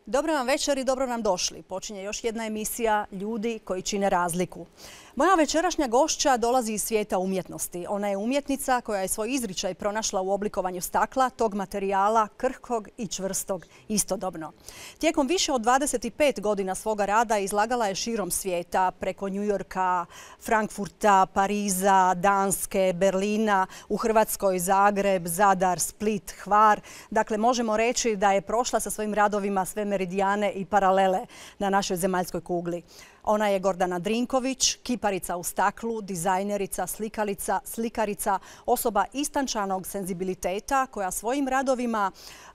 Dobro vam večer i dobro nam došli. Počinje još jedna emisija Ljudi koji čine razliku. Moja večerašnja gošća dolazi iz svijeta umjetnosti. Ona je umjetnica koja je svoj izričaj pronašla u oblikovanju stakla, tog materijala krhkog i čvrstog istodobno. Tijekom više od 25 godina svoga rada izlagala je širom svijeta, preko Njujorka, Frankfurta, Pariza, Danske, Berlina, u Hrvatskoj Zagreb, Zadar, Split, Hvar. Dakle, možemo reći da je prošla sa svojim radovima sve meridijane i paralele na našoj zemaljskoj kugli. Ona je Gordana Drinković, kiparica u staklu, dizajnerica, slikarica, osoba istančanog senzibiliteta koja svojim radovima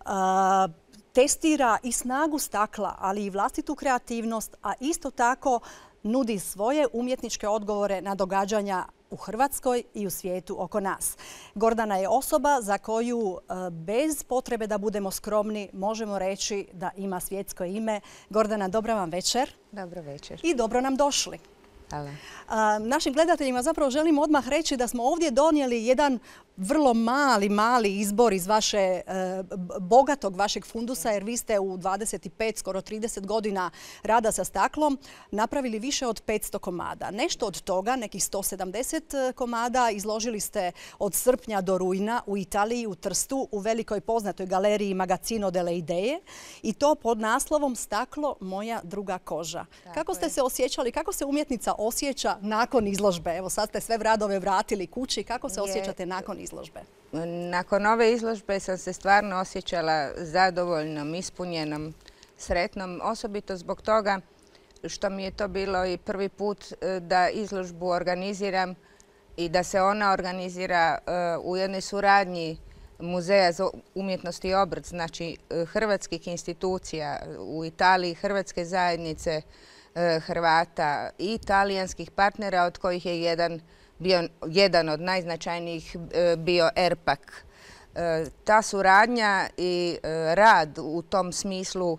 testira i snagu stakla, ali i vlastitu kreativnost, a isto tako nudi svoje umjetničke odgovore na događanja u Hrvatskoj i u svijetu oko nas. Gordana je osoba za koju bez potrebe da budemo skromni možemo reći da ima svjetsko ime. Gordana, dobra vam večer. Dobro večer. I dobro nam došli. Hvala. Našim gledateljima zapravo želim odmah reći da smo ovdje donijeli jedan vrlo mali izbor iz bogatog vašeg fundusa, jer vi ste u 25, skoro 30 godina rada sa staklom napravili više od 500 komada. Nešto od toga, nekih 170 komada, izložili ste od srpnja do rujna u Italiji, u Trstu, u velikoj poznatoj galeriji Magazzino delle Idee, i to pod naslovom Staklo, moja druga koža. Kako ste se osjećali, kako se umjetnica osjeća nakon izložbe? Evo, sad ste sve radove vratili kući. Kako se osjećate nakon izložbe? Nakon ove izložbe sam se stvarno osjećala zadovoljnom, ispunjenom, sretnom. Osobito zbog toga što mi je to bilo i prvi put da izložbu organiziram i da se ona organizira u jednoj suradnji Muzeja za umjetnost i obrt, znači hrvatskih institucija u Italiji, hrvatske zajednice Hrvata i talijanskih partnera, od kojih je jedan od najznačajnijih bio ERPAK. Ta suradnja i rad u tom smislu,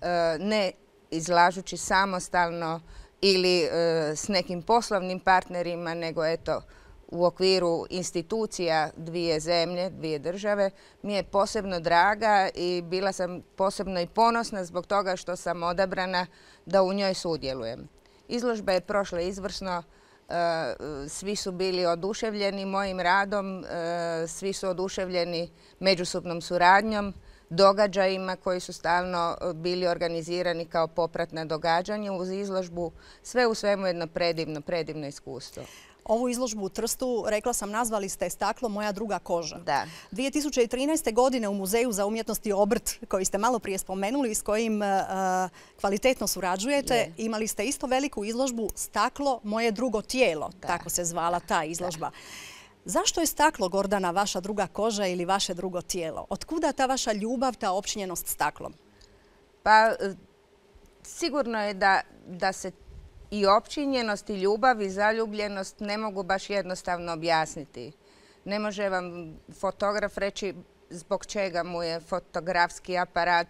ne izlažući samostalno ili s nekim poslovnim partnerima, nego eto u okviru institucija dvije zemlje, dvije države, mi je posebno draga i bila sam posebno i ponosna zbog toga što sam odabrana da u njoj sudjelujem. Izložba je prošla izvrsno, svi su bili oduševljeni mojim radom, svi su oduševljeni međusobnom suradnjom, događajima koji su stalno bili organizirani kao popratna događanja uz izložbu. Sve u svemu jedno predivno iskustvo. Ovu izložbu u Trstu, rekla sam, nazvali ste Staklo, moja druga koža. Da. 2013. godine u Muzeju za umjetnost i obrt, koji ste malo prije spomenuli, s kojim kvalitetno surađujete, imali ste isto veliku izložbu Staklo, moje drugo tijelo. Tako se zvala ta izložba. Zašto je staklo, Gordana, vaša druga koža ili vaše drugo tijelo? Otkuda ta vaša ljubav, ta opčinjenost staklom? Pa, sigurno je da se i opčinjenost, i ljubav, i zaljubljenost ne mogu baš jednostavno objasniti. Ne može vam fotograf reći zbog čega mu je fotografski aparat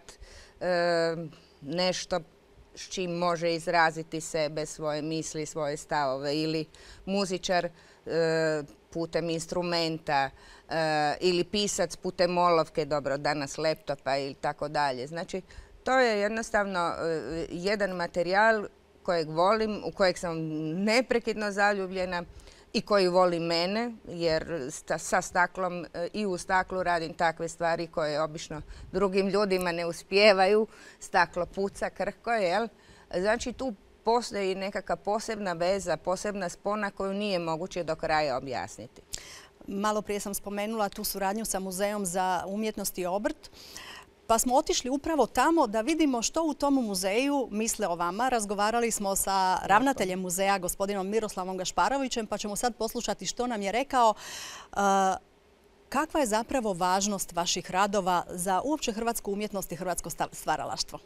nešto s čim može izraziti sebe, svoje misli, svoje stavove, ili muzičar putem instrumenta, ili pisac putem olovke, dobro, danas laptopa ili tako dalje. Znači, to je jednostavno jedan materijal kojeg volim, u kojeg sam neprekidno zaljubljena i koji voli mene, jer sa staklom i u staklu radim takve stvari koje obično drugim ljudima ne uspijevaju. Staklo puca, krhko je, jel? Znači tu postoji nekakva posebna veza, posebna spona koju nije moguće do kraja objasniti. Malo prije sam spomenula tu suradnju sa Muzejom za umjetnost i obrt. Pa smo otišli upravo tamo da vidimo što u tom muzeju misle o vama. Razgovarali smo sa ravnateljem muzeja, gospodinom Miroslavom Gašparovićem, pa ćemo sad poslušati što nam je rekao. Kakva je zapravo važnost vaših radova za uopće hrvatsku umjetnost i hrvatsko stvaralaštvo?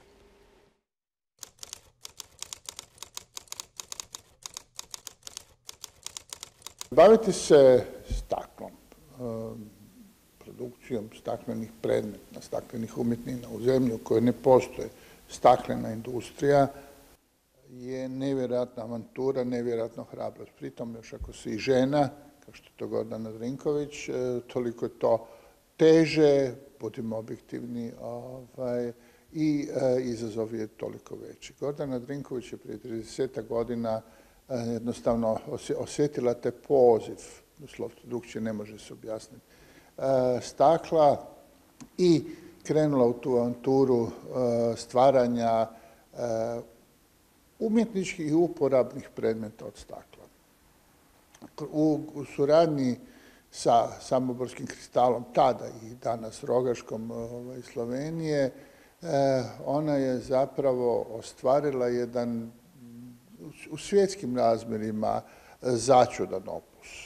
Baviti se staklom, produkcijom staklenih predmeta, staklenih umjetnina u zemlji u kojoj ne postoji staklena industrija je nevjerojatna avantura, nevjerojatna hrabrost. Pritom još ako si žena, kao što je to Gordana Drinković, toliko je to teže, budimo objektivni, i izazov je toliko veći. Gordana Drinković je prije 30 godina jednostavno osjetila te poziv, doslovno drugčije ne može se objasniti, stakla i krenula u tu avanturu stvaranja umjetničkih i uporabnih predmeta od stakla. U suradnji sa Samoborskim kristalom, tada i danas Rogaškom iz Slovenije, ona je zapravo ostvarila jedan u svjetskim razmjerima začudan opus.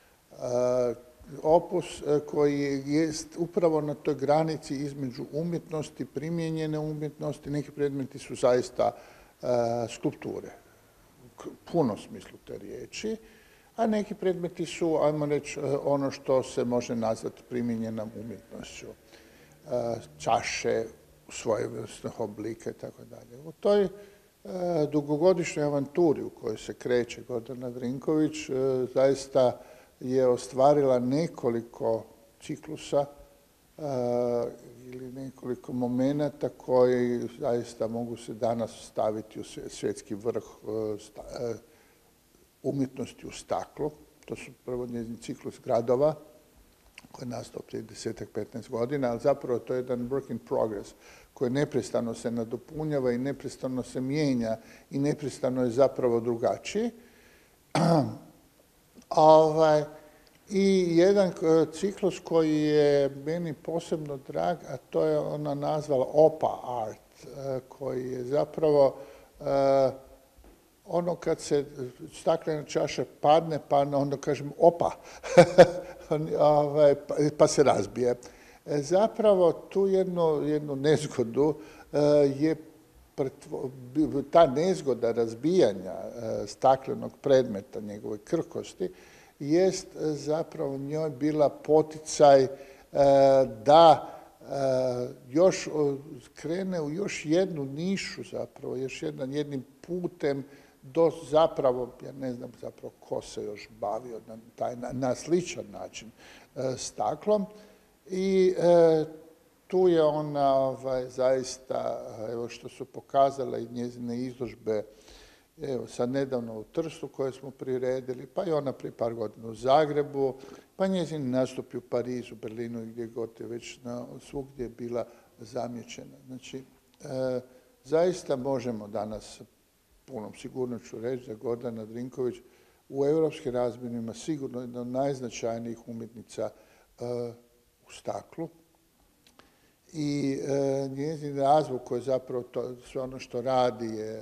Opus koji je upravo na toj granici između umjetnosti, primijenjene umjetnosti. Neki predmeti su zaista skulpture, u punom smislu te riječi, a neki predmeti su, ajmo reći, ono što se može nazvati primijenjenom umjetnošću. Čaše u svojevrsnih oblika i tako dalje. U toj dugogodišnjoj avanturi u kojoj se kreće Gordana Drinković zaista je ostvarila nekoliko ciklusa ili nekoliko momenata koji zaista mogu se danas staviti u svjetski vrh umjetnosti u staklu. To su prvo njezin ciklus gradova, koji je nastao prije 10-15 godina, ali zapravo to je jedan work in progress koji neprestano se nadopunjava i neprestano se mijenja i neprestano je zapravo drugačiji. I jedan ciklus koji je meni posebno drag, a to je ona nazvala Opa Art, koji je zapravo ono kad se staklena čaša padne, pa onda kažem opa, pa se razbije. Zapravo tu jednu nezgodu je ta nezgoda razbijanja staklenog predmeta, njegove krhkosti, jest zapravo njoj bila poticaj da još krene u još jednu nišu zapravo, još jednim putem do zapravo, ja ne znam zapravo ko se još bavio na sličan način staklom. I tu je ona zaista, evo što su pokazale i njezine izložbe, evo sad nedavno u Trstu koje smo priredili, pa i ona prije par godina u Zagrebu, pa njezini nastupi u Parizu, Berlinu i gdje god je već svugdje je bila zamijećena. Znači, zaista možemo danas punom sigurnošću reći da Gordana Drinković u europskim razmjerima sigurno jedna od najznačajnijih umjetnica u staklu. I njezin razvoj koji zapravo sve ono što radi je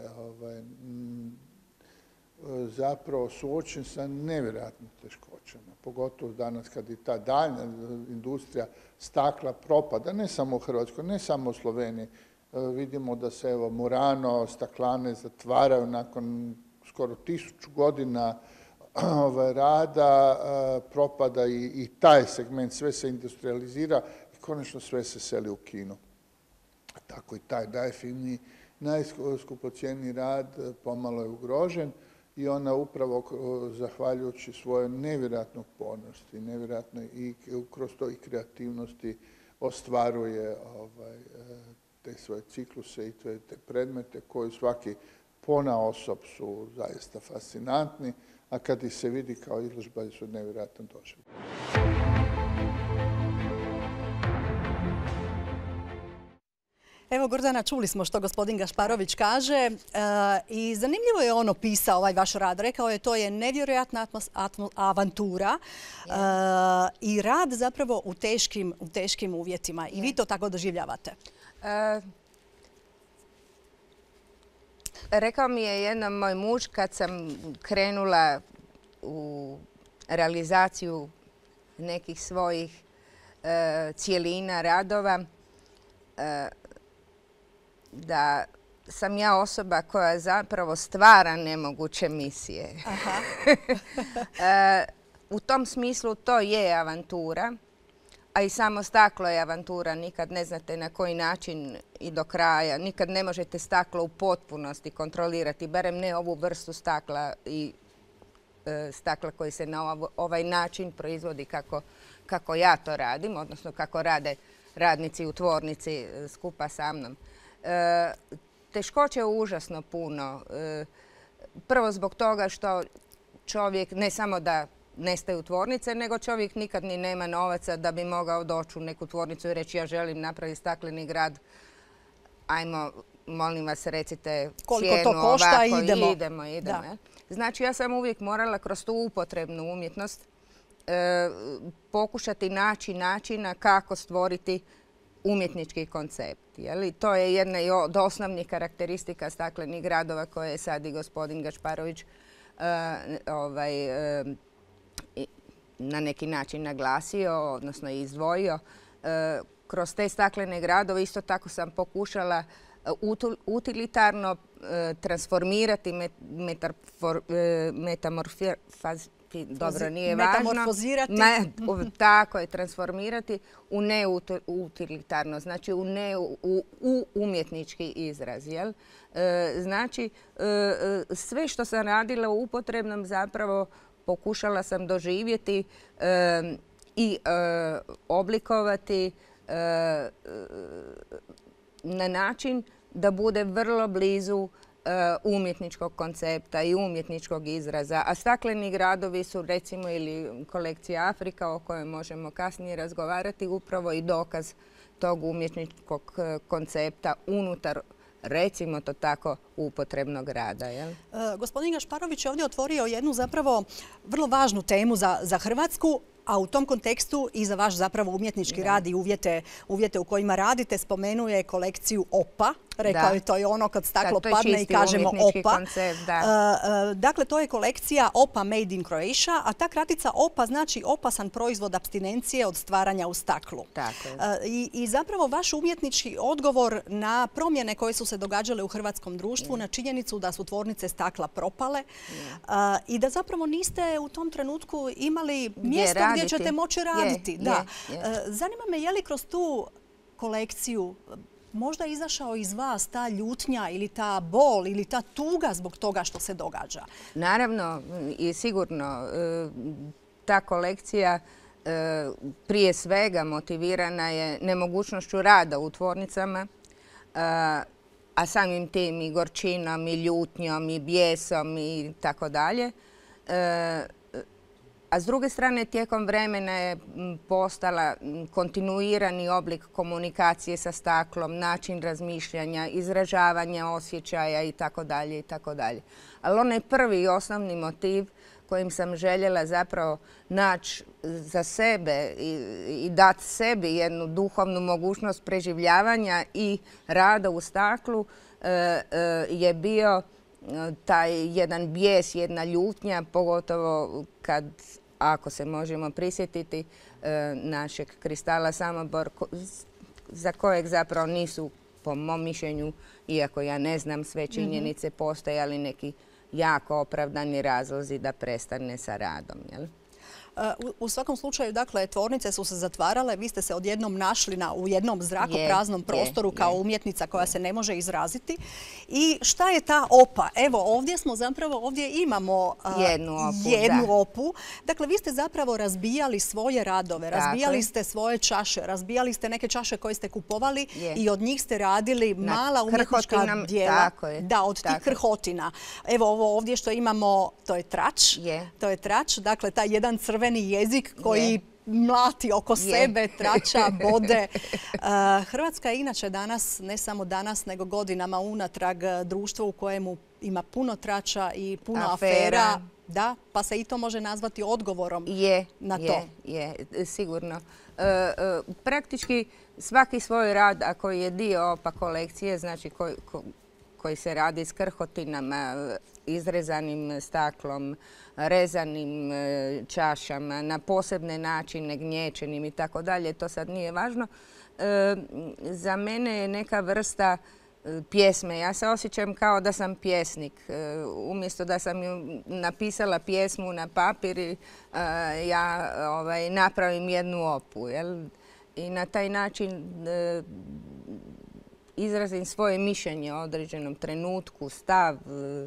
zapravo suočen sa nevjerojatnim teškoćama. Pogotovo danas kad i ta daljna industrija stakla propada, ne samo u Hrvatskoj, ne samo u Sloveniji. Vidimo da se evo Murano, staklane zatvaraju nakon skoro 1000 godina rada, propada i taj segment, sve se industrializira i konačno sve se seli u Kinu. Tako i taj najfiniji, najskupocjeniji rad pomalo je ugrožen i ona upravo zahvaljujući svojoj nevjerojatnoj upornosti, nevjerojatnoj i kroz to i kreativnosti ostvaruje te svoje cikluse i te predmete koji svaki ponaosob su zaista fascinantni, a kad ih se vidi kao izložba su nevjerojatno doživljaj. Evo, Gordana, čuli smo što gospodin Gašparović kaže i zanimljivo je on opisao ovaj vaš rad. Rekao je to je nevjerojatna avantura i rad zapravo u teškim uvjetima. I vi to tako doživljavate? Rekao mi je jedan moj muž kad sam krenula u realizaciju nekih svojih cijelina, radova, da sam ja osoba koja zapravo stvara nemoguće misije. U tom smislu to je avantura, a i samo staklo je avantura. Nikad ne znate na koji način i do kraja. Nikad ne možete staklo u potpunosti kontrolirati, barem ne ovu vrstu stakla i stakla koji se na ovaj način proizvodi kako ja to radim, odnosno kako rade radnici u tvornici skupa sa mnom. Teškoće je užasno puno. Prvo zbog toga što čovjek ne samo da nestaju tvornice, nego čovjek nikad ni nema novaca da bi mogao doći u neku tvornicu i reći ja želim napraviti stakleni grad. Ajmo, molim vas, recite koliko cijenu to košta, ovako, idemo. Da. Znači ja sam uvijek morala kroz tu upotrebnu umjetnost pokušati naći načina kako stvoriti umjetnički koncept. To je jedna od osnovnih karakteristika staklenih gradova koje je sad i gospodin Gašparović na neki način naglasio, odnosno izdvojio. Kroz te staklene gradove isto tako sam pokušala utilitarno transformirati, metamorfozirati. Tako je, transformirati u neutilitarno, znači u umjetnički izraz. Znači, sve što sam radila u upotrebnom zapravo pokušala sam doživjeti i oblikovati na način da bude vrlo blizu umjetničkog koncepta i umjetničkog izraza. A stakleni gradovi su recimo ili kolekcija Afrika o kojoj možemo kasnije razgovarati upravo i dokaz tog umjetničkog koncepta unutar, recimo to tako, upotrebnog rada. Gospodin Gašparović je ovdje otvorio jednu zapravo vrlo važnu temu za Hrvatsku, a u tom kontekstu i za vaš zapravo umjetnički rad i uvjete u kojima radite. Spomenuo je kolekciju OPA. Rekao je to je ono kad staklo padne i kažemo OPA. Dakle, to je kolekcija OPA Made in Croatia, a ta kratica OPA znači opasan proizvod apstinencije od stvaranja u staklu. I zapravo vaš umjetnički odgovor na promjene koje su se događale u hrvatskom društvu, na činjenicu da su tvornice stakla propale i da zapravo niste u tom trenutku imali mjesto gdje ćete moći raditi. Zanima me je li kroz tu kolekciju možda izašao iz vas ta ljutnja ili ta bol ili ta tuga zbog toga što se događa? Naravno i sigurno. Ta kolekcija prije svega motivirana je nemogućnošću rada u tvornicama, a samim tim i gorčinom, i ljutnjom, i bijesom i tako dalje. A s druge strane, tijekom vremena je postala kontinuirani oblik komunikacije sa staklom, način razmišljanja, izražavanja osjećaja itd. Ali onaj prvi i osnovni motiv kojim sam željela zapravo naći za sebe i dati sebi jednu duhovnu mogućnost preživljavanja i rada u staklu je bio taj jedan bijes, jedna ljutnja, pogotovo kad, ako se možemo prisjetiti, našeg kristala Samobor, za kojeg zapravo nisu, po mom mišljenju, iako ja ne znam sve činjenice, postojali neki jako opravdani razlozi da prestane sa radom. U svakom slučaju, dakle, tvornice su se zatvarale, vi ste se odjednom našli u jednom zrakopraznom prostoru kao umjetnica koja se ne može izraziti. I šta je ta OPA? Evo, ovdje imamo jednu OPU. Dakle, vi ste zapravo razbijali svoje radove, razbijali ste svoje čaše, razbijali ste neke čaše koje ste kupovali i od njih ste radili mala umjetnička djela. Da, od tih krhotina. Evo, ovo ovdje što imamo, to je trač. To je trač, dakle, taj jedan crveni jezik koji mlati oko sebe, trača, bode. Hrvatska je inače danas, ne samo danas, nego godinama unatrag društvo u kojemu ima puno trača i puno afera. Da, pa se i to može nazvati odgovorom na to. Je, sigurno. Praktički svaki svoj rad, ako je dio OPA kolekcije, znači koji se radi s krhotinama, izrezanim staklom, rezanim čašama, na posebne načine, gnječenim i tako dalje, to sad nije važno. Za mene je neka vrsta pjesme. Ja se osjećam kao da sam pjesnik. Umjesto da sam napisala pjesmu na papir, ja napravim jednu opu. I na taj način izrazim svoje mišljenje o određenom trenutku, stav,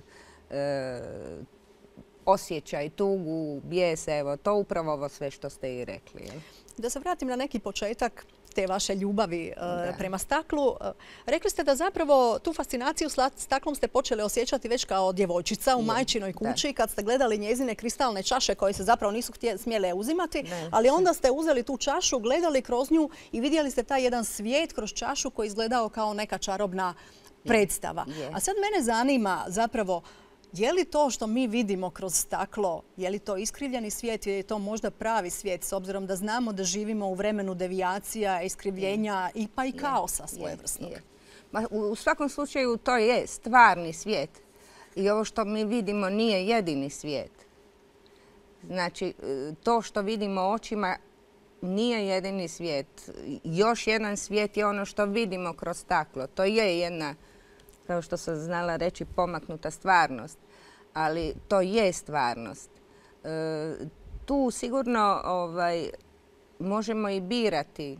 osjećaj, tugu, bijes, evo, to upravo ovo sve što ste i rekli. Da se vratim na neki početak. te vaše ljubavi prema staklu. Rekli ste da zapravo tu fascinaciju staklom ste počeli osjećati već kao djevojčica u majčinoj kući kad ste gledali njezine kristalne čaše koje se zapravo nisu smjele uzimati, ali onda ste uzeli tu čašu, gledali kroz nju i vidjeli ste taj jedan svijet kroz čašu koji izgledao kao neka čarobna predstava. A sad mene zanima zapravo, je li to što mi vidimo kroz staklo, je li to iskrivljeni svijet ili je to možda pravi svijet, s obzirom da znamo da živimo u vremenu devijacija, iskrivljenja pa i kaosa svojevrsnog? U svakom slučaju to je stvarni svijet. I ovo što mi vidimo nije jedini svijet. Znači, to što vidimo očima nije jedini svijet. Još jedan svijet je ono što vidimo kroz staklo. To je jedna, kao što sam znala reći, pomaknuta stvarnost. Ali to je stvarnost. Tu sigurno možemo i birati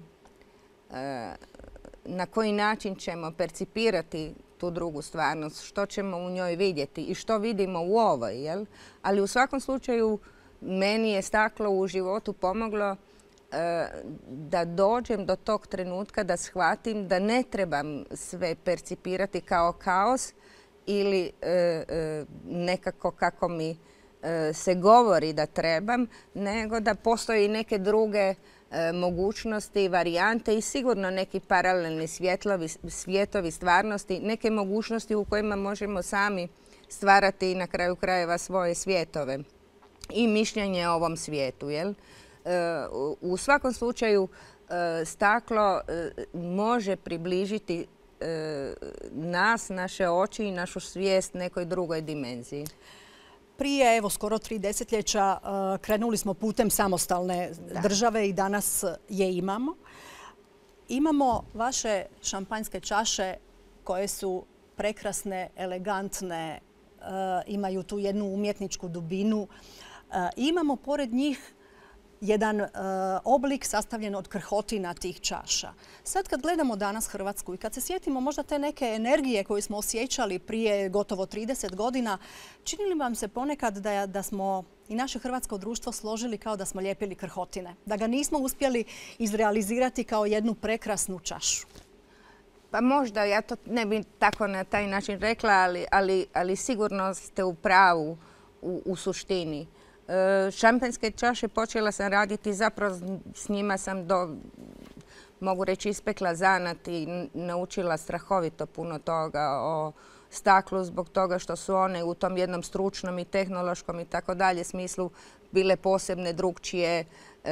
na koji način ćemo percipirati tu drugu stvarnost, što ćemo u njoj vidjeti i što vidimo u ovoj. Jel? Ali u svakom slučaju meni je staklo u životu pomoglo da dođem do tog trenutka da shvatim da ne trebam sve percipirati kao kaos ili nekako kako mi se govori da trebam, nego da postoji neke druge mogućnosti, varijante i sigurno neki paralelni svijetovi stvarnosti, neke mogućnosti u kojima možemo sami stvarati na kraju krajeva svoje svjetove i mišljenje o ovom svijetu. Jel? U svakom slučaju staklo može približiti nas, naše oči i našu svijest nekoj drugoj dimenziji. Prije, evo, skoro 3 desetljeća krenuli smo putem samostalne države i danas je imamo. Imamo vaše šampanjske čaše koje su prekrasne, elegantne, imaju tu jednu umjetničku dubinu. Imamo pored njih jedan oblik sastavljen od krhotina tih čaša. Sad kad gledamo danas Hrvatsku i kad se sjetimo možda te neke energije koju smo osjećali prije gotovo 30 godina, čini li vam se ponekad da smo i naše hrvatsko društvo složili kao da smo lijepili krhotine? Da ga nismo uspjeli izrealizirati kao jednu prekrasnu čašu? Pa možda, ja to ne bih tako na taj način rekla, ali sigurno ste u pravu u suštini. Šampanjske čaše počela sam raditi, zapravo s njima sam mogu reći, ispekla zanat i naučila strahovito puno toga o staklu zbog toga što su one u tom jednom stručnom i tehnološkom i tako dalje smislu bile posebne, drugčije,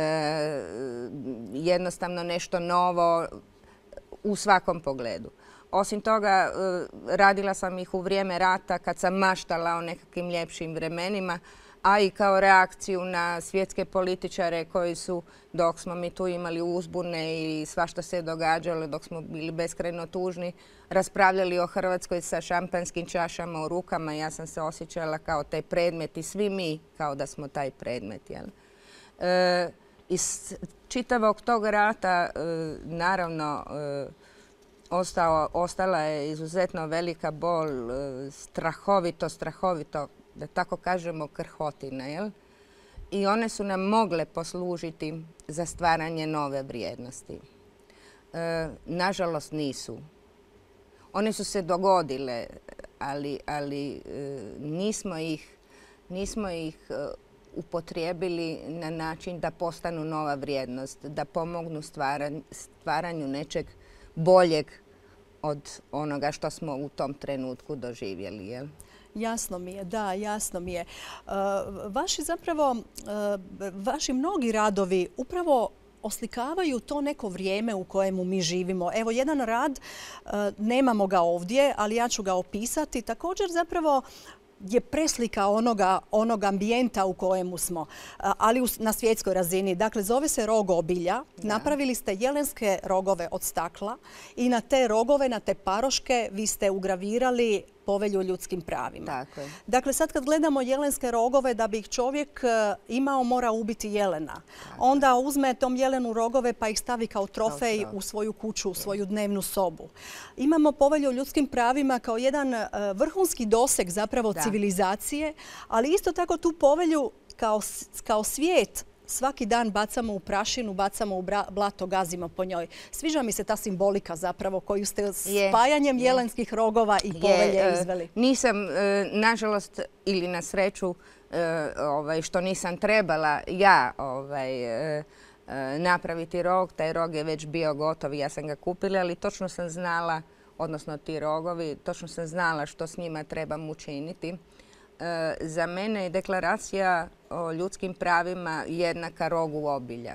jednostavno nešto novo u svakom pogledu. Osim toga, radila sam ih u vrijeme rata kad sam maštala o nekakvim ljepšim vremenima, a i kao reakciju na svjetske političare koji su, dok smo mi tu imali uzbune i svašta se događalo, dok smo bili beskrajno tužni, raspravljali o Hrvatskoj sa šampanjskim čašama u rukama. Ja sam se osjećala kao taj predmet i svi mi kao da smo taj predmet. Jel? Iz čitavog tog rata, naravno, ostala je izuzetno velika bol, strahovito, da tako kažemo, krhotina. Jel? I one su nam mogle poslužiti za stvaranje nove vrijednosti. Nažalost nisu. One su se dogodile, ali nismo ih upotrijebili na način da postanu nova vrijednost, da pomognu stvaranju nečeg boljeg od onoga što smo u tom trenutku doživjeli. Jel? Jasno mi je, da, jasno mi je. Vaši mnogi radovi upravo oslikavaju to neko vrijeme u kojemu mi živimo. Evo, jedan rad, nemamo ga ovdje, ali ja ću ga opisati. Također zapravo je preslika onog ambijenta u kojemu smo, ali na svjetskoj razini. Dakle, zove se Rog obilja. Napravili ste jelenske rogove od stakla i na te rogove, na te paroške vi ste ugravirali Povelju o ljudskim pravima. Tako je. Dakle, sad kad gledamo jelenske rogove, da bi ih čovjek imao, mora ubiti jelena. Tako. Onda uzme tom jelenu rogove pa ih stavi kao trofej u svoju kuću, u svoju dnevnu sobu. Imamo Povelju o ljudskim pravima kao jedan vrhunski doseg zapravo civilizacije, ali isto tako tu povelju kao svijet svaki dan bacamo u prašinu, bacamo u blato, gazimo po njoj. Sviđa mi se ta simbolika zapravo koju ste spajanjem jelenskih rogova i povelje izveli. Nisam, nažalost ili na sreću, što nisam trebala ja napraviti rog. Taj rog je već bio gotov i ja sam ga kupila, ali točno sam znala, odnosno ti rogovi, točno sam znala što s njima trebam učiniti. Za mene je deklaracija o ljudskim pravima jednaka rogu obilja.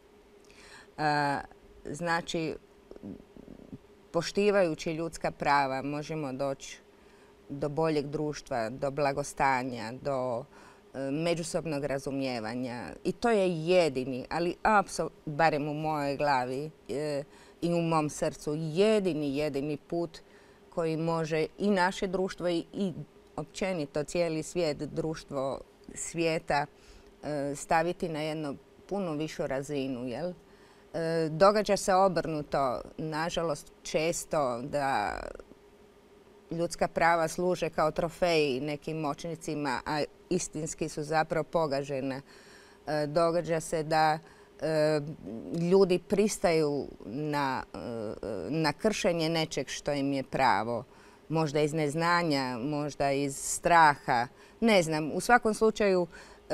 Znači, poštivajući ljudska prava možemo doći do boljeg društva, do blagostanja, do međusobnog razumijevanja. I to je jedini, ali apsolutno, barem u mojoj glavi i u mom srcu, jedini put koji može i naše društvo i općenito cijeli svijet, društvo svijeta staviti na jednu puno višu razinu. Jel? Događa se obrnuto, nažalost, često da ljudska prava služe kao trofeji nekim moćnicima, a istinski su zapravo pogažena. Događa se da ljudi pristaju na kršenje nečeg što im je pravo. Možda iz neznanja, možda iz straha. Ne znam, u svakom slučaju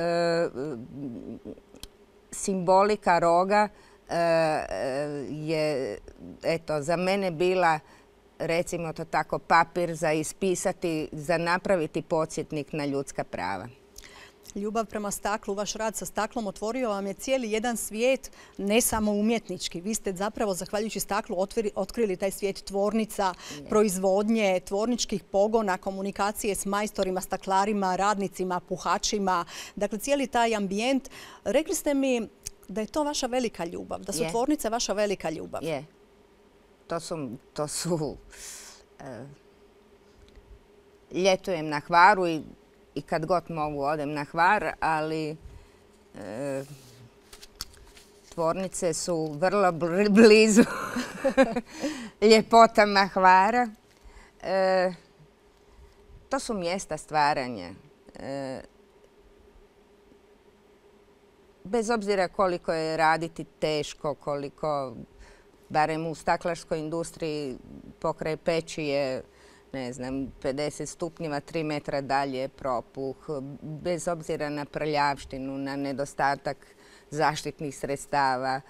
simbolika roga je za mene bila, recimo to tako, papir za ispisati, za napraviti podsjetnik na ljudska prava. Ljubav prema staklu, vaš rad sa staklom otvorio vam je cijeli jedan svijet, ne samo umjetnički. Vi ste zapravo, zahvaljujući staklu, otkrili taj svijet tvornica, proizvodnje, tvorničkih pogona, komunikacije s majstorima, staklarima, radnicima, puhačima. Dakle, cijeli taj ambijent. Rekli ste mi da je to vaša velika ljubav, da su tvornice vaša velika ljubav. Je. To su... Ljetujem na Hvaru i kad god mogu odem na Hvar, ali tvornice su vrlo blizu ljepotama Hvara. To su mjesta stvaranja. Bez obzira koliko je raditi teško, koliko, barem u staklarskoj industriji, pokraj peći je, ne znam, 50 stupnjeva, 3 metra dalje propuh, bez obzira na prljavštinu, na nedostatak zaštitnih sredstava.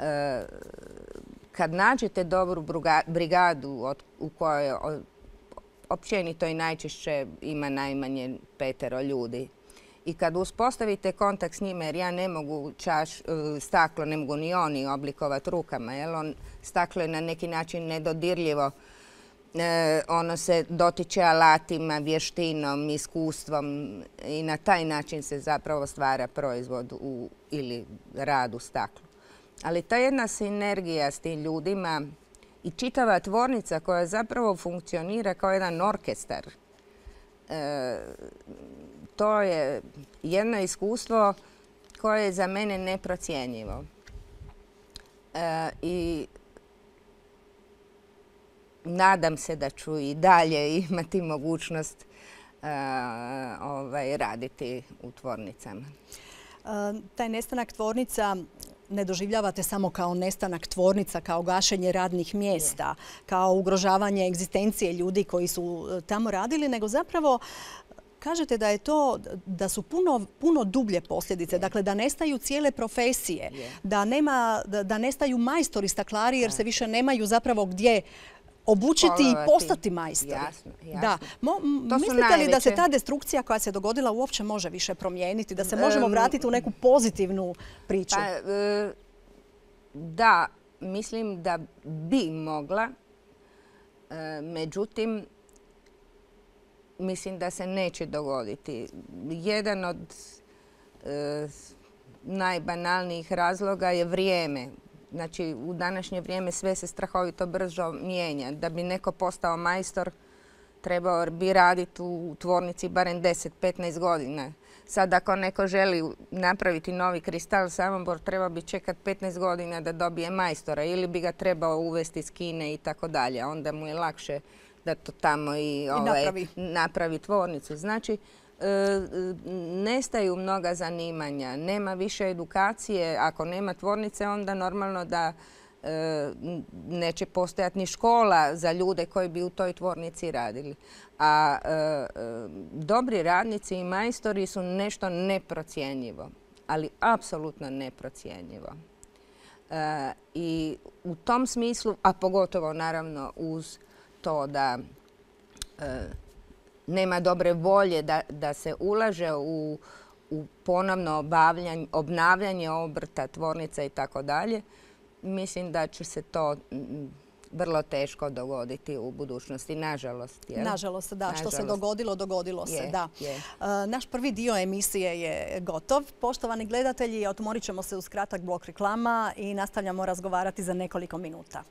Kad nađete dobru brigadu u kojoj općenito i najčešće ima najmanje 5 ljudi, i kad uspostavite kontakt s njima, jer ja ne mogu staklo, ne mogu ni oni oblikovati rukama, jer staklo je na neki način nedodirljivo. Ono se dotiče alatima, vještinom, iskustvom i na taj način se zapravo stvara proizvod ili rad u staklu. Ali ta jedna sinergija s tim ljudima i čitava tvornica koja zapravo funkcionira kao jedan orkestar, to je jedno iskustvo koje je za mene neprocjenjivo. I nadam se da ću i dalje imati mogućnost raditi u tvornicama. Taj nestanak tvornica ne doživljavate samo kao nestanak tvornica, kao gašenje radnih mjesta, kao ugrožavanje egzistencije ljudi koji su tamo radili, nego zapravo kažete da su puno dublje posljedice. Dakle, da nestaju cijele profesije, da nestaju majstori staklari jer se više nemaju zapravo gdje obučiti i postati majstori. Jasno. Mislite li da se ta destrukcija koja se dogodila uopće može više promijeniti? Da se možemo vratiti u neku pozitivnu priču? Da, mislim da bi mogla. Međutim, mislim da se neće dogoditi. Jedan od najbanalnijih razloga je vrijeme. Znači, u današnje vrijeme sve se strahovito brzo mijenja. Da bi neko postao majstor, trebao bi raditi u tvornici barem 10-15 godina. Sad, ako neko želi napraviti novi kristal Samobor, treba bi čekati 15 godina da dobije majstora ili bi ga trebao uvesti iz Kine i tako dalje. Onda mu je lakše da to tamo i napravi tvornicu. Znači, nestaju mnoga zanimanja, nema više edukacije. Ako nema tvornice, onda normalno da neće postojati ni škola za ljude koji bi u toj tvornici radili. A dobri radnici i majstori su nešto neprocjenjivo, ali apsolutno neprocjenjivo. I u tom smislu, a pogotovo naravno uz to da nema dobre volje da se ulaže u ponovno obnavljanje obrta, tvornica i tako dalje, mislim da će se to vrlo teško dogoditi u budućnosti, nažalost. Nažalost, da. Što se dogodilo se, da. Naš prvi dio emisije je gotov. Poštovani gledatelji, odmorit ćemo se uz kratak blok reklama i nastavljamo razgovarati za nekoliko minuta.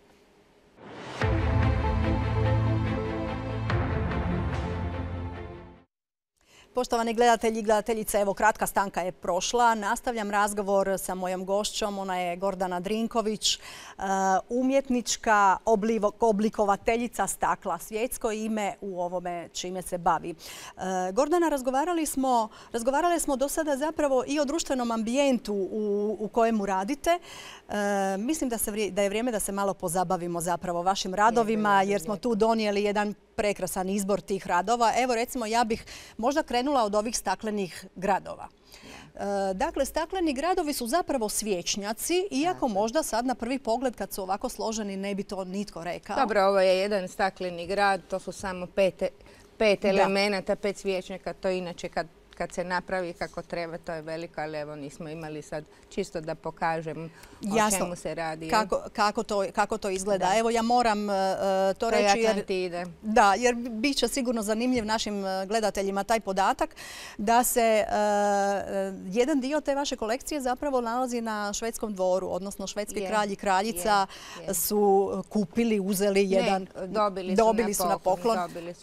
Poštovani gledatelji i gledateljice, evo kratka stanka je prošla. Nastavljam razgovor sa mojom gošćom. Ona je Gordana Drinković, umjetnička oblikovateljica stakla. Svjetsko ime u ovome čime se bavi. Gordana, razgovarali smo do sada zapravo i o društvenom ambijentu u kojemu radite. Mislim da je vrijeme da se malo pozabavimo zapravo vašim radovima, jer smo tu donijeli jedan prekrasan izbor tih radova. Evo recimo ja bih možda krenula od ovih staklenih gradova. Dakle, stakleni gradovi su zapravo svječnjaci, iako možda sad na prvi pogled kad su ovako složeni ne bi to nitko rekao. Dobro, ovo je jedan stakleni grad, to su samo pet elemenata, 5 svječnjaka, to inače kad se napravi kako treba, to je veliko, ali evo nismo imali sad čisto da pokažem o čemu se radi. Kako to izgleda. Da. Evo ja moram to reći jer bit će sigurno zanimljiv našim gledateljima taj podatak da se jedan dio te vaše kolekcije zapravo nalazi na švedskom dvoru, odnosno švedski kralj i kraljica su kupili, uzeli jedan... Dobili su na poklon.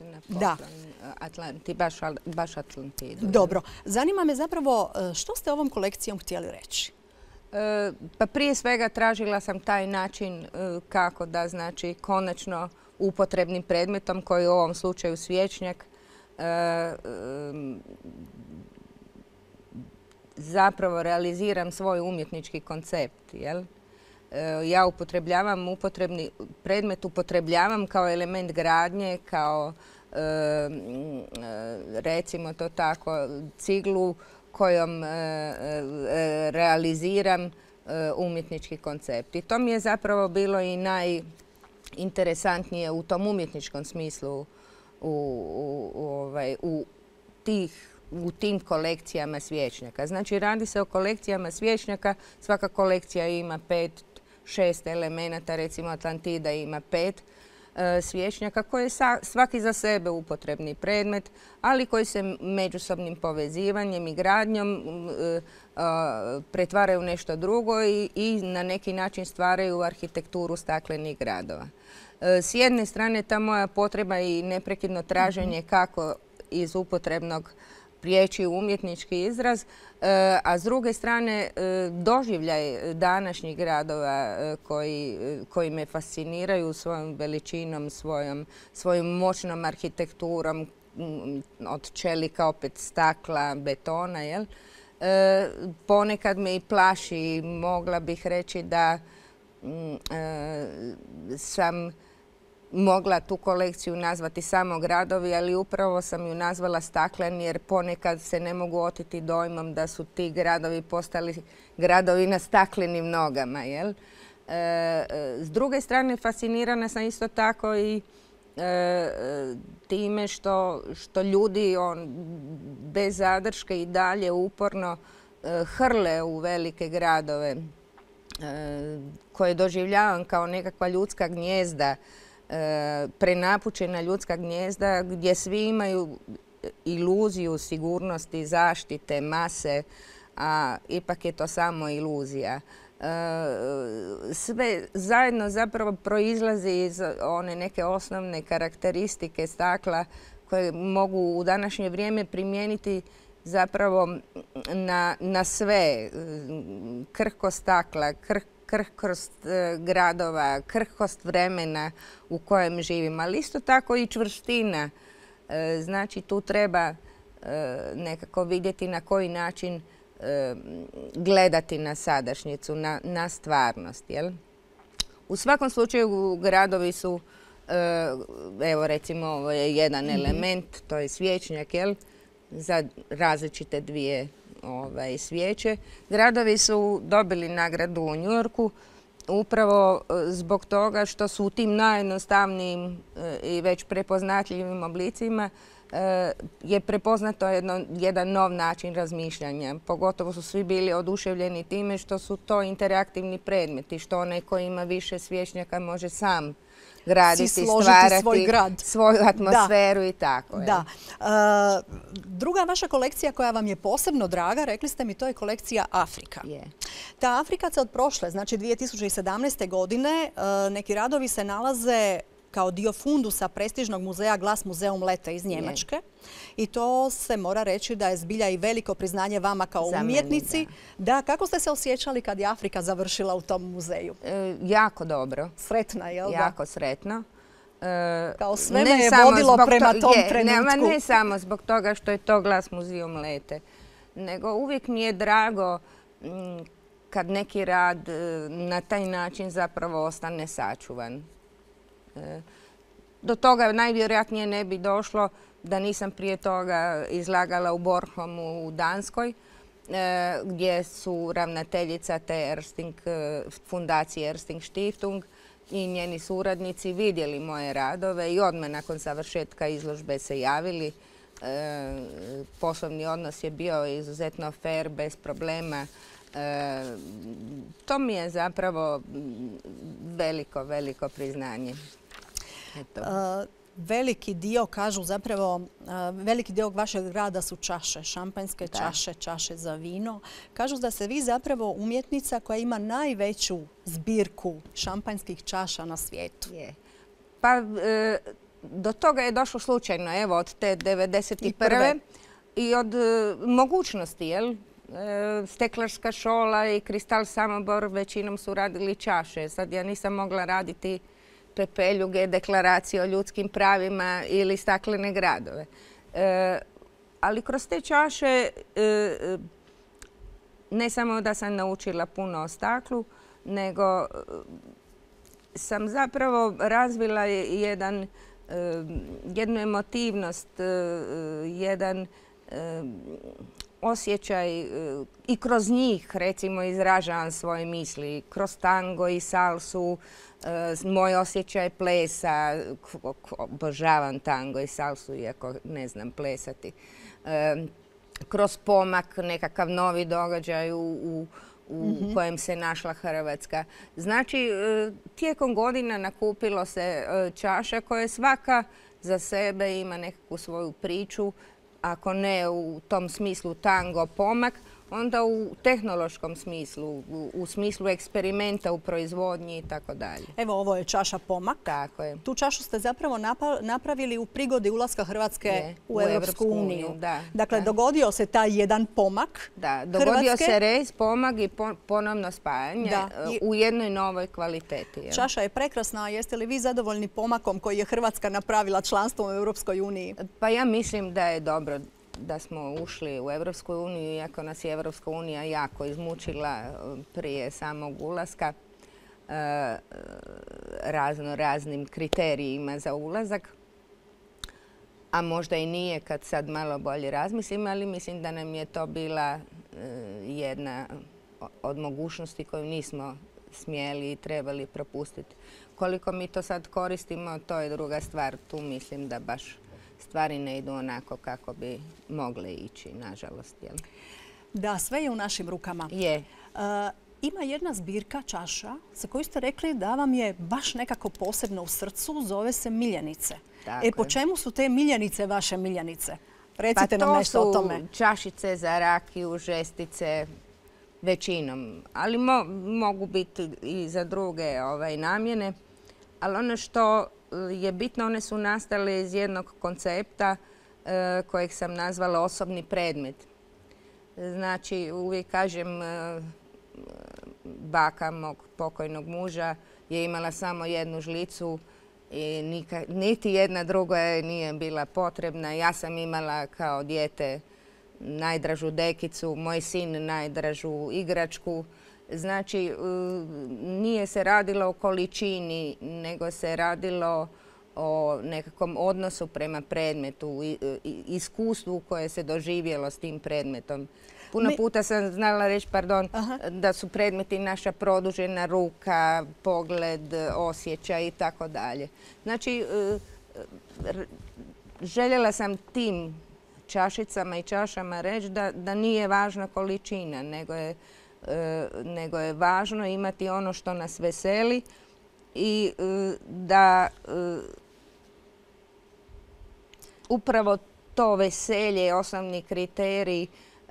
Baš Atlantidu. Dobro. Zanima me zapravo što ste ovom kolekcijom htjeli reći? Pa prije svega tražila sam taj način kako da znači konačno upotrebnim predmetom koji je u ovom slučaju svječnjak zapravo realiziram svoj umjetnički koncept. Ja upotrebljavam upotrebni predmet, upotrebljavam kao element gradnje, kao recimo to tako ciglu kojom realiziram umjetnički koncept. I to mi je zapravo bilo i najinteresantnije u tom umjetničkom smislu u tim kolekcijama svječnjaka. Znači radi se o kolekcijama svječnjaka, svaka kolekcija ima 5-6 elemenata, recimo Atlantida ima 5 svječnjaka koji je svaki za sebe upotrebni predmet, ali koji se međusobnim povezivanjem i gradnjom pretvaraju u nešto drugo i na neki način stvaraju arhitekturu staklenih gradova. S jedne strane ta moja potreba i neprekidno traženje kako iz upotrebnog prijeći u umjetnički izraz, a s druge strane doživljaj današnjih gradova koji me fasciniraju svojom veličinom, svojom moćnom arhitekturom, od čelika, opet stakla, betona. Ponekad me i plaši, mogla bih reći da sam mogla tu kolekciju nazvati samo gradovi, ali upravo sam ju nazvala stakleni jer ponekad se ne mogu oteti dojmom da su ti gradovi postali gradovi na staklenim nogama. S druge strane, fascinirana sam isto tako i time što ljudi bez zadrške i dalje uporno hrle u velike gradove koje doživljavam kao nekakva ljudska gnijezda, prenapučena ljudska gnijezda gdje svi imaju iluziju sigurnosti, zaštite, mase, a ipak je to samo iluzija. Sve zajedno zapravo proizlazi iz one neke osnovne karakteristike stakla koje mogu u današnje vrijeme primijeniti zapravo na sve. Krhko stakla, krhkost gradova, krhkost vremena u kojem živimo, ali isto tako i čvrstina. Znači tu treba nekako vidjeti na koji način gledati na sadašnjicu, na stvarnost. Jel? U svakom slučaju gradovi su, evo recimo ovo je jedan element, to je svječnjak, jel? Za različite dvije svijeće. Gradovi su dobili nagradu u Njujorku upravo zbog toga što su u tim najjednostavnijim i već prepoznatljivim oblicima je prepoznato jedan nov način razmišljanja. Pogotovo su svi bili oduševljeni time što su to interaktivni predmeti, što onaj koji ima više svječnjaka može sam graditi, stvarati svoj grad, svoju atmosferu i tako. Da. Druga vaša kolekcija koja vam je posebno draga, rekli ste mi, to je kolekcija Afrika. Ta Afrika se od prošle, znači 2017. godine, neki radovi se nalaze kao dio fundusa prestižnog muzeja Glas Muzeum Lete iz Njemačke. I to se mora reći da je zbilja i veliko priznanje vama kao umjetnici. Da, kako ste se osjećali kad je Afrika završila u tom muzeju? Jako dobro. Sretna, jel da? Jako sretno. Kao sve me je vodilo prema tom trenutku. Ne samo zbog toga što je to Glas Muzeum Lete, nego uvijek mi je drago kad neki rad na taj način zapravo ostane sačuvan. Do toga najvjerojatnije ne bi došlo da nisam prije toga izlagala u Bornholmu u Danskoj, gdje su ravnateljica te fundacije Ersting Stiftung i njeni suradnici vidjeli moje radove i odmah nakon završetka izložbe se javili. Poslovni odnos je bio izuzetno fair, bez problema. To mi je zapravo veliko, veliko priznanje. Veliki dio, kažu zapravo, veliki dio vašeg rada su čaše, šampanjske čaše, čaše za vino. Kažu da ste vi zapravo umjetnica koja ima najveću zbirku šampanjskih čaša na svijetu. Pa do toga je došlo slučajno, evo, od te 1991. i od mogućnosti, jel? Steklarska šola i Kristal Samobor većinom su radili čaše. Sad ja nisam mogla raditi pepeljuge, deklaracije o ljudskim pravima ili staklene gradove. Ali kroz te čaše ne samo da sam naučila puno o staklu, nego sam zapravo razvila jednu emotivnost, jedan osjećaj i kroz njih recimo izražavam svoje misli. Kroz tango i salsu, moj osjećaj plesa, obožavam tango i salsu iako ne znam plesati. Kroz pomak, nekakav novi događaj u kojem se našla Hrvatska. Znači, tijekom godina nakupilo se čaša koje svaka za sebe ima nekakvu svoju priču. Ako ne u tom smislu tango pomak, onda u tehnološkom smislu, u smislu eksperimenta u proizvodnji i tako dalje. Evo, ovo je čaša pomak. Tako je. Tu čašu ste zapravo napravili u prigodi ulaska Hrvatske u Europsku uniju. Dakle, dogodio se taj jedan pomak. Da, dogodio se rez, pomak i ponovno spajanje u jednoj novoj kvaliteti. Čaša je prekrasna, a jeste li vi zadovoljni pomakom koji je Hrvatska napravila članstvom u Europskoj uniji? Pa ja mislim da je dobro da smo ušli u Europsku uniju, iako nas je Europska unija jako izmučila prije samog ulaska raznim kriterijima za ulazak. A možda i nije kad sad malo bolje razmislim, ali mislim da nam je to bila jedna od mogućnosti koju nismo smjeli i trebali propustiti. Koliko mi to sad koristimo, to je druga stvar. Tu mislim da baš stvari ne idu onako kako bi mogle ići, nažalost. Da, sve je u našim rukama. Je. Ima jedna zbirka čaša za koju ste rekli da vam je baš nekako posebno u srcu, zove se Miljenice. Po čemu su te Miljenice vaše Miljenice? Recite nam nešto o tome. Pa to su čašice za rakiju, žestice, većinom. Ali mogu biti i za druge namjene. Ali ono što je bitno, one su nastale iz jednog koncepta kojeg sam nazvala osobni predmet. Znači, uvijek kažem, baka mog pokojnog muža je imala samo jednu žlicu i niti jedna druga je nije bila potrebna. Ja sam imala kao dijete najdražu dekicu, moj sin najdražu igračku. Znači, nije se radilo o količini, nego se radilo o nekakvom odnosu prema predmetu, iskustvu koje se doživjelo s tim predmetom. Puno puta sam znala reći, da su predmeti naša produžena ruka, pogled, osjećaj i tako dalje. Znači, željela sam tim čašicama i čašama reći da nije važna količina, nego je važno imati ono što nas veseli i da upravo to veselje je osnovni kriterij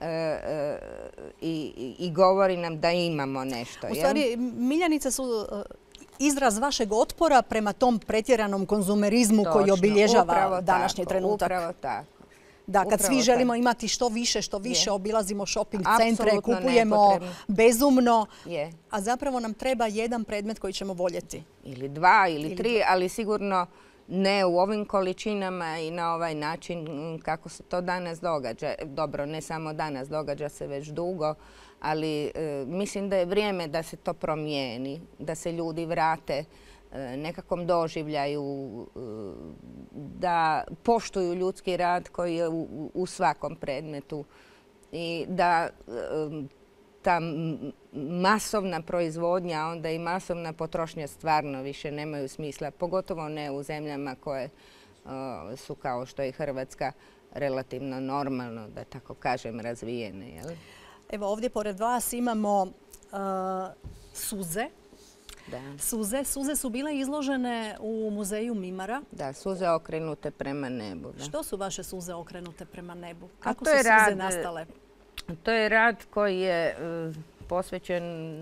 i govori nam da imamo nešto. U stvari, miljanice su izraz vašeg otpora prema tom pretjeranom konzumerizmu koji obilježava današnji trenutak. Upravo tako. Da, kad svi želimo imati što više, obilazimo shopping centre, kupujemo bezumno, a zapravo nam treba jedan predmet koji ćemo voljeti. Ili dva, ili tri, ali sigurno ne u ovim količinama i na ovaj način kako se to danas događa. Dobro, ne samo danas, događa se već dugo, ali mislim da je vrijeme da se to promijeni, da se ljudi vrate nekakvom doživljaju, da poštuju ljudski rad koji je u svakom predmetu i da ta masovna proizvodnja, onda i masovna potrošnja stvarno više nemaju smisla, pogotovo ne u zemljama koje su kao što je Hrvatska relativno normalno, da tako kažem, razvijene. Jel? Evo ovdje pored vas imamo suze. Suze su bile izložene u muzeju Mimara. Da, suze okrenute prema nebu. Da. Što su vaše suze okrenute prema nebu? Kako su suze nastale? To je rad koji je posvećen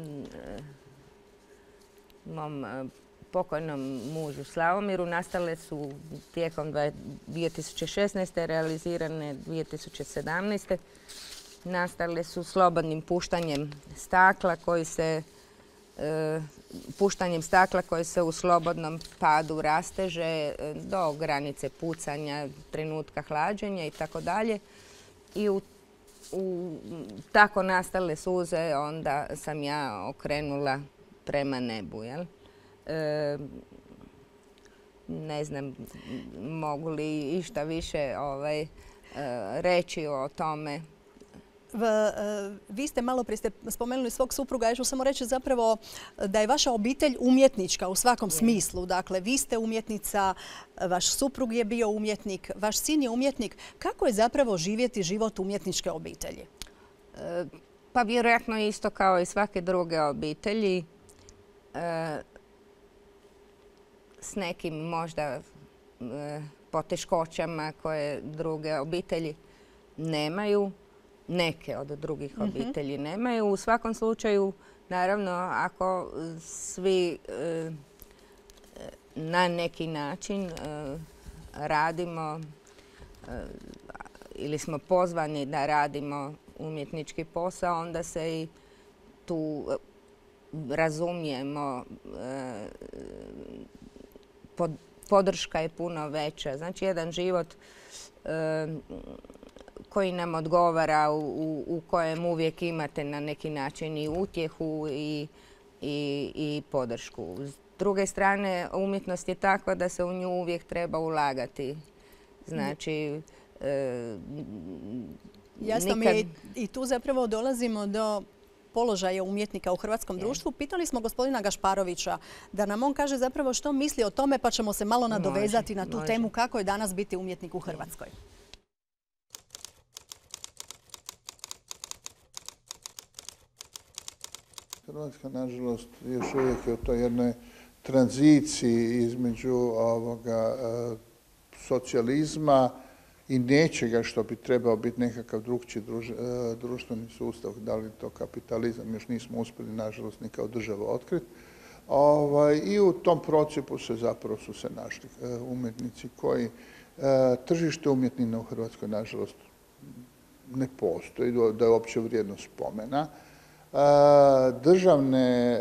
mom pokojnom mužu Slavomiru. Nastale su tijekom 2016. realizirane 2017. Nastale su slobodnim puštanjem stakla koji se u slobodnom padu rasteže do granice pucanja, trenutka hlađenja i tako dalje. I tako nastale suze onda sam ja okrenula prema nebu. Jel? Ne znam mogu li išta više reći o tome. Vi ste malo prije spomenuli svog supruga. Ja ću samo reći zapravo da je vaša obitelj umjetnička u svakom smislu. Dakle, vi ste umjetnica, vaš suprug je bio umjetnik, vaš sin je umjetnik. Kako je zapravo živjeti život umjetničke obitelji? Pa vjerojatno isto kao i svake druge obitelji. S nekim možda poteškoćama koje druge obitelji nemaju. Neke od drugih obitelji nemaju. U svakom slučaju, naravno, ako svi na neki način radimo ili smo pozvani da radimo umjetnički posao, onda se i tu razumijemo. Podrška je puno veća. Znači, jedan život koji nam odgovara, u kojem uvijek imate na neki način i utjehu i podršku. S druge strane, umjetnost je takva da se u nju uvijek treba ulagati. Znači, jasno mi je, i tu zapravo dolazimo do položaja umjetnika u hrvatskom društvu. Pitali smo gospodina Gašparovića da nam on kaže zapravo što misli o tome, pa ćemo se malo nadovezati na tu temu kako je danas biti umjetnik u Hrvatskoj. Hrvatska, nažalost, još uvijek je u toj jednoj tranziciji između socijalizma i nečega što bi trebao biti nekakav drugčiji društveni sustav. Da li to kapitalizam, još nismo uspjeli, nažalost, ni kao država otkriti. I u tom procijepu zapravo su se našli umjetnici koji tržište umjetnina u Hrvatskoj, nažalost, ne postoji, da je uopće vrijedno spomena. Državne,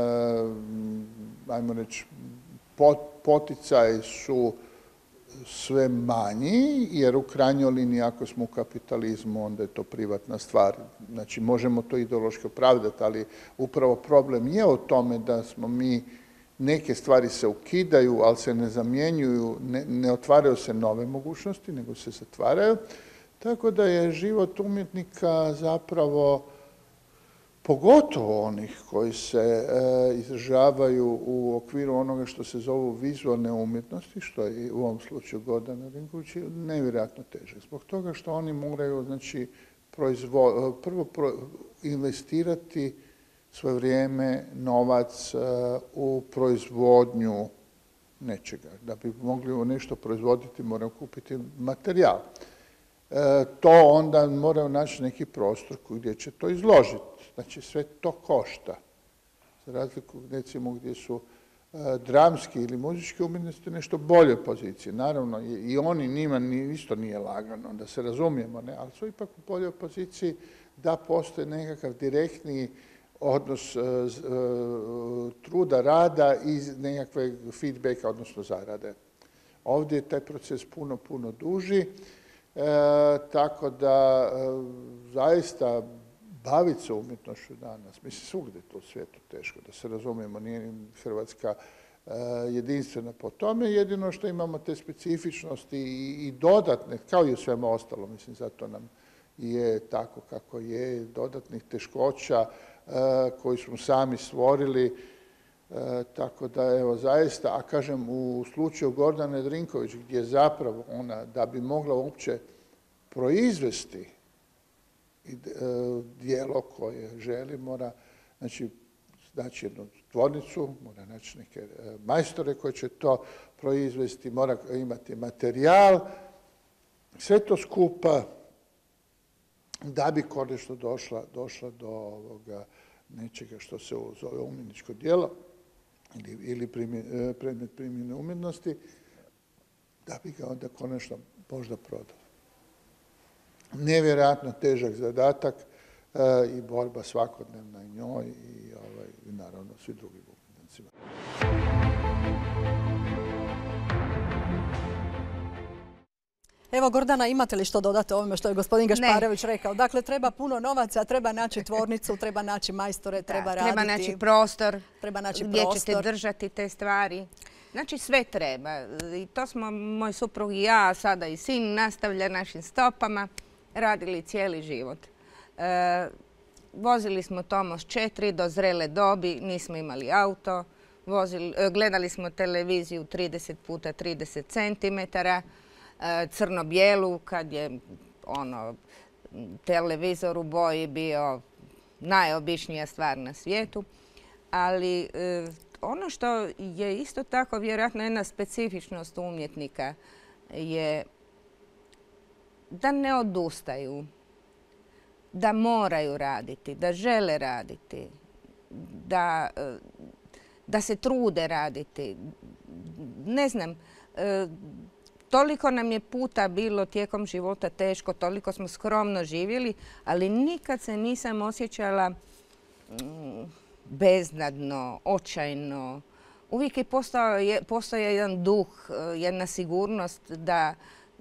ajmo reći, poticaji su sve manji, jer u krajnjoj liniji ako smo u kapitalizmu, onda je to privatna stvar. Znači, možemo to ideološki opravdati, ali upravo problem je u tome da smo mi, neke stvari se ukidaju, ali se ne zamjenjuju, ne otvaraju se nove mogućnosti, nego se zatvaraju. Tako da je život umjetnika zapravo, pogotovo onih koji se izražavaju u okviru onoga što se zovu vizualne umjetnosti, što je u ovom slučaju Gordana Rinković, nevjerojatno težak. Zbog toga što oni moraju, znači, prvo investirati svoje vrijeme, novac u proizvodnju nečega. Da bi mogli nešto proizvoditi, moraju kupiti materijal. To onda moraju naći neki prostor gdje će to izložiti. Znači, sve to košta. Za razliku, recimo, gdje su dramski ili muzički umjetnosti nešto bolje pozicije. Naravno, i oni njima isto nije lagano, da se razumijemo, ne? Ali su ipak u boljoj poziciji da postoji nekakav direktni odnos truda, rada i nekakve feedbacka, odnosno zarade. Ovdje je taj proces puno, puno duži. Tako da zaista baviti se umjetnošću danas, mislim svugdje to u svijetu teško, da se razumijemo, nije Hrvatska jedinstvena po tome, jedino što imamo te specifičnosti i dodatne, kao i u svemu ostalo, mislim zato nam je tako kako je, dodatnih teškoća koji smo sami stvorili, tako da evo zaista, a kažem u slučaju Gordane Drinković gdje zapravo ona da bi mogla uopće proizvesti djelo koje želi mora naći jednu tvornicu, mora naći neke majstore koji će to proizvesti, mora imati materijal, sve to skupa da bi konačno došla do ovoga nečega što se zove umjetničko djelo ili predmet primjene umjetnosti, da bi ga onda konačno možda prodali. Nevjerojatno težak zadatak i borba svakodnevna i njoj i naravno svi drugim umjetnicima. Evo, Gordana, imate li što dodati ovome što je gospodin Gašparević rekao? Dakle, treba puno novaca, treba naći tvornicu, treba naći majstore, treba raditi. Treba naći prostor gdje ćete držati te stvari. Znači, sve treba. I to smo, moj suprug i ja, sada i sin, nastavlja našim stopama, radili cijeli život. Vozili smo Tomos 4 do zrele dobi, nismo imali auto. Gledali smo televiziju 30 puta 30 centimetara, crno-bijelu, kad je televizor u boji bio najobičnija stvar na svijetu. Ali ono što je isto tako vjerojatno jedna specifičnost umjetnika je da ne odustaju, da moraju raditi, da žele raditi, da se trude raditi. Ne znam, toliko nam je puta bilo tijekom života teško, toliko smo skromno živjeli, ali nikad se nisam osjećala beznadno, očajno. Uvijek je postojao jedan duh, jedna sigurnost da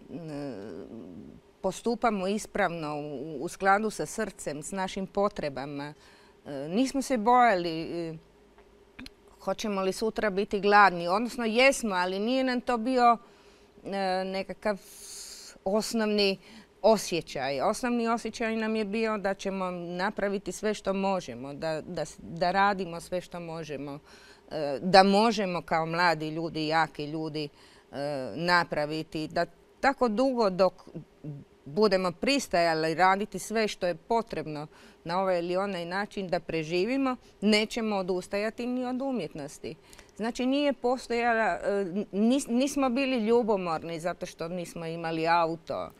postupamo ispravno u skladu sa srcem, s našim potrebama. Nismo se bojali hoćemo li sutra biti gladni. Odnosno jesmo, ali nije nam to bio nekakav osnovni osjećaj. Osnovni osjećaj nam je bio da ćemo napraviti sve što možemo, da radimo sve što možemo, da možemo kao mladi ljudi, jaki ljudi napraviti, da tako dugo dok budemo pristajali raditi sve što je potrebno na ovaj ili onaj način da preživimo, nećemo odustajati ni od umjetnosti. Znači nije postojala, nismo bili ljubomorni zato što nismo imali auto,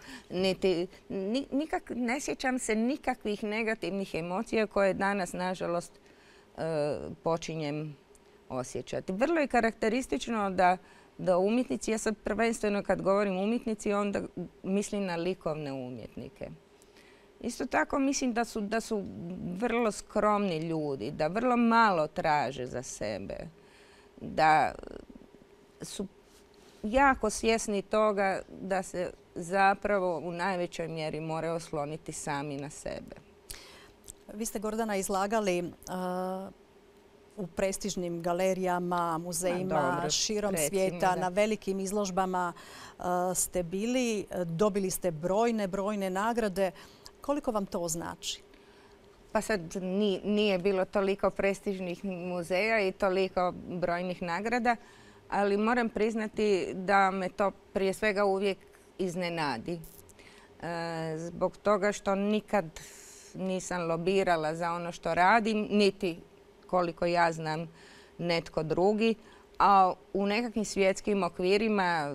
ne sjećam se nikakvih negativnih emocija koje danas, nažalost, počinjem osjećati. Vrlo je karakteristično da umjetnici, ja sad prvenstveno kad govorim umjetnici, onda mislim na likovne umjetnike. Isto tako mislim da su vrlo skromni ljudi, da vrlo malo traže za sebe, da su jako svjesni toga da se zapravo u najvećoj mjeri moraju osloniti sami na sebe. Vi ste, Gordana, izlagali u prestižnim galerijama, muzejima širom svijeta, na velikim izložbama ste bili, dobili ste brojne nagrade. Koliko vam to znači? Pa sad nije bilo toliko prestižnih muzeja i toliko brojnih nagrada, ali moram priznati da me to prije svega uvijek iznenadi. Zbog toga što nikad nisam lobirala za ono što radim, niti koliko ja znam netko drugi, a u nekakvim svjetskim okvirima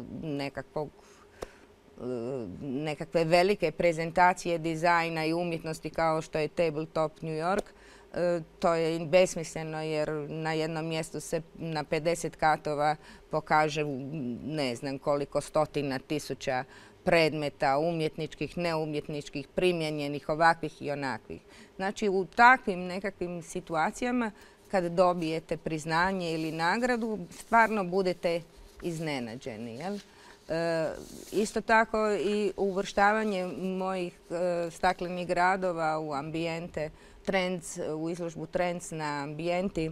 nekakve velike prezentacije dizajna i umjetnosti kao što je Tabletop New York, to je besmisleno jer na jednom mjestu se na 50 katova pokaže ne znam koliko stotina tisuća predmeta, umjetničkih, neumjetničkih, primijenjenih, ovakvih i onakvih. Znači u takvim nekakvim situacijama kad dobijete priznanje ili nagradu, stvarno budete iznenađeni. Jel? Isto tako i uvrštavanje mojih staklenih gradova u ambijente, u izložbu Trends na ambijenti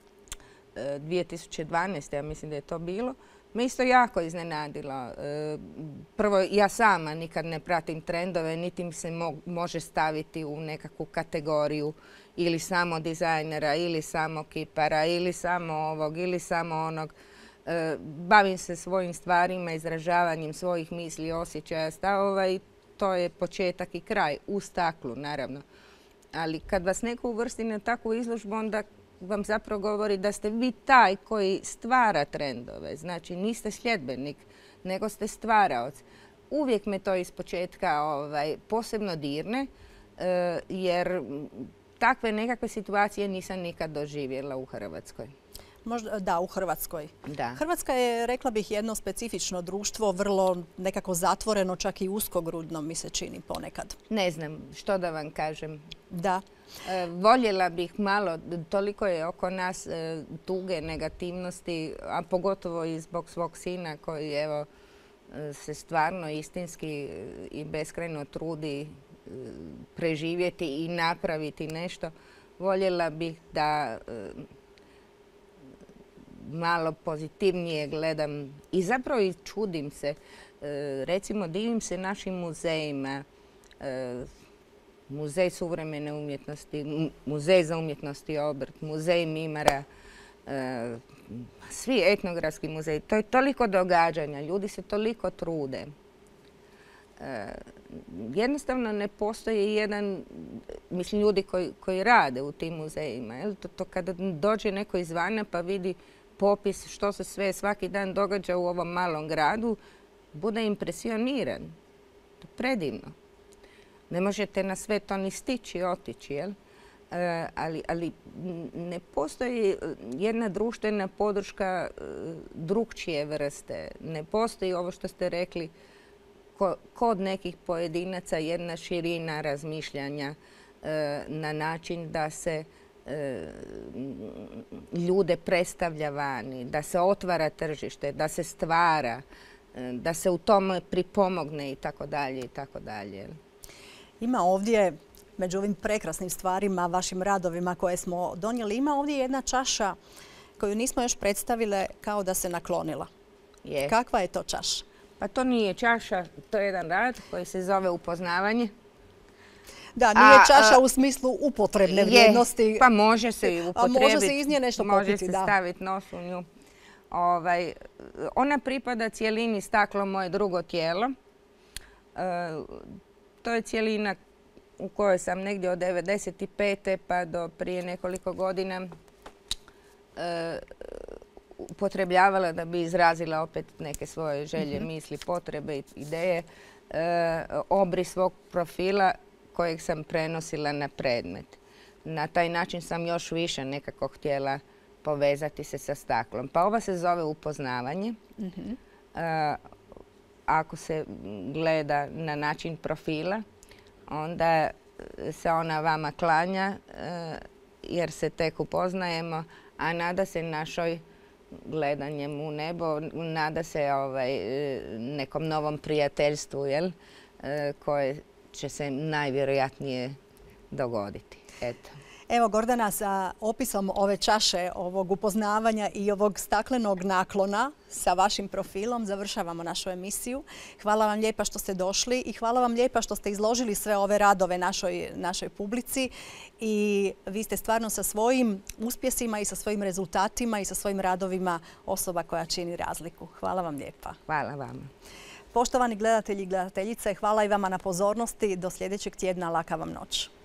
2012. ja mislim da je to bilo, me isto jako iznenadilo. Prvo, ja sama nikad ne pratim trendove, niti mi se može staviti u nekakvu kategoriju ili samo dizajnera, ili samo kipara, ili samo ovog, ili samo onog. Bavim se svojim stvarima, izražavanjem svojih misli, osjećaja, stavova i to je početak i kraj, u staklu naravno. Ali kad vas neko uvrsti na takvu izložbu, onda vam zapravo govori da ste vi taj koji stvara trendove. Znači niste sljedbenik, nego ste stvaraoc. Uvijek me to ispočetka posebno dirne, jer takve nekakve situacije nisam nikad doživjela u Hrvatskoj. Da, u Hrvatskoj. Da. Hrvatska je, rekla bih, jedno specifično društvo, vrlo nekako zatvoreno, čak i uskogrudno mi se čini ponekad. Ne znam što da vam kažem. Da. Voljela bih malo, toliko je oko nas tuge, negativnosti, a pogotovo i zbog svog sina koji evo se stvarno istinski i beskrajno trudi preživjeti i napraviti nešto. Voljela bih da malo pozitivnije gledam i zapravo i čudim se. Recimo, divim se našim muzejima. Muzej suvremene umjetnosti, Muzej za umjetnost i obrt, Muzej Mimara, svi etnografski muzeji. To je toliko događanja, ljudi se toliko trude. Jednostavno ne postoji jedan, mislim, ljudi koji rade u tim muzejima. To kada dođe neko izvana pa vidi popis što se sve svaki dan događa u ovom malom gradu, bude impresioniran. To je predivno. Ne možete na sve to ni stići, otići, jel? Ali ne postoji jedna društvena podrška drukčije vrste. Ne postoji ovo što ste rekli kod nekih pojedinaca jedna širina razmišljanja na način da se ljude predstavlja vani, da se otvara tržište, da se stvara, da se u tome pripomogne i tako dalje i tako dalje. Ima ovdje, među ovim prekrasnim stvarima, vašim radovima koje smo donijeli, ima ovdje jedna čaša koju nismo još predstavile kao da se naklonila. Je. Kakva je to čaša? Pa to nije čaša, to je jedan rad koji se zove Upoznavanje. Da, nije čaša u smislu upotrebne vrijednosti. Pa može se i upotrebiti. A može se iz nje nešto popiti, može se staviti nos u nju. Ona pripada cijelini Staklo moje drugo tijelo. To je cijelina u kojoj sam negdje od 1995. pa do prije nekoliko godina upotrebljavala da bi izrazila opet neke svoje želje, misli, potrebe i ideje, obris svog profila kojeg sam prenosila na predmet. Na taj način sam još više nekako htjela povezati se sa staklom. Pa ova se zove Upoznavanje. Ako se gleda na način profila, onda se ona vama klanja jer se tek upoznajemo, a nada se našoj gledanjem u nebo, nada se nekom novom prijateljstvu, koje će se najvjerojatnije dogoditi. Eto. Evo, Gordana, sa opisom ove čaše, ovog upoznavanja i ovog staklenog naklona sa vašim profilom završavamo našu emisiju. Hvala vam lijepa što ste došli i hvala vam lijepa što ste izložili sve ove radove našoj publici. I vi ste stvarno sa svojim uspjesima i sa svojim rezultatima i sa svojim radovima osoba koja čini razliku. Hvala vam lijepa. Hvala vama. Poštovani gledatelji i gledateljice, hvala i vama na pozornosti. Do sljedećeg tjedna, laka vam noć.